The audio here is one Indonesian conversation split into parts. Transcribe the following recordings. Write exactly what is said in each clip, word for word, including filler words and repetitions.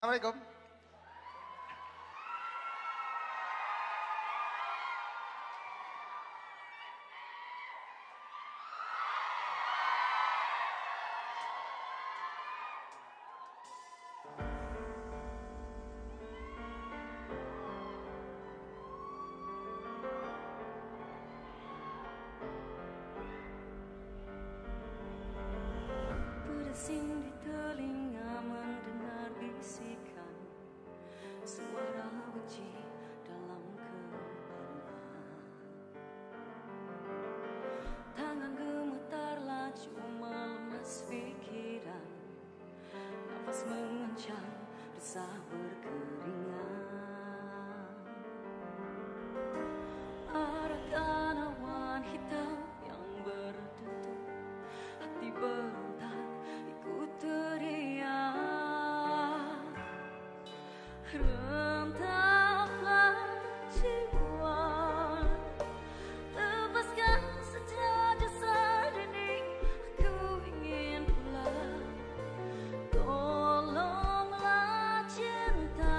Assalamualaikum. Berasing di telinga mendengar bisikan suara benci dalam kepala. Tangan gemetar laju melemas pikiran, nafas mengencang resah berkeringat. Arahkan awan hitam yang berdetuk, hati berontak ikut teriak. Rentaplah jiwa, lepaskan saja jasad ini. Aku ingin pulang, tolonglah cinta,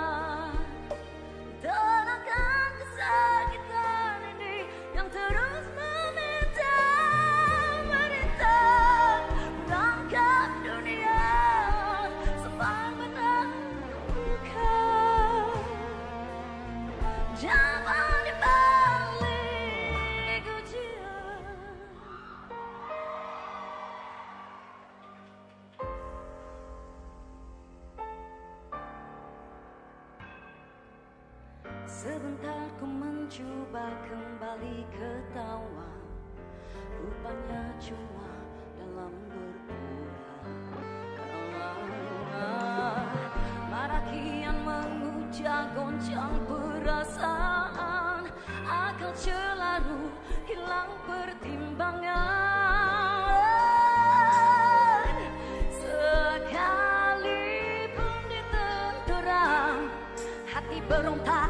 tenangkan kesakitan ini yang terus meminta berita. Tangkap dunia sampai menemukan jawaban di balik ujian. Sebentar ku mencoba kembali ketawa, rupanya cuma dalam berpura. Marah kian mengujar goncang perasaan, akal selalu hilang pertimbangan. Sekalipun ditenterang, hati berontak